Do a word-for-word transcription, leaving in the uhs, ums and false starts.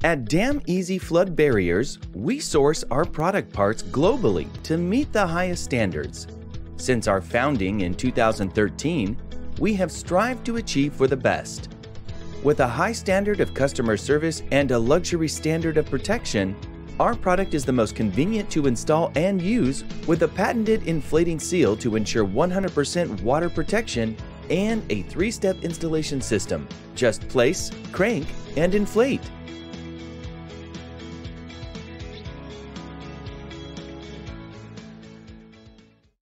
At Dam Easy Flood Barriers, we source our product parts globally to meet the highest standards. Since our founding in two thousand thirteen, we have strived to achieve for the best. With a high standard of customer service and a luxury standard of protection, our product is the most convenient to install and use, with a patented inflating seal to ensure one hundred percent water protection and a three-step installation system. Just place, crank, and inflate.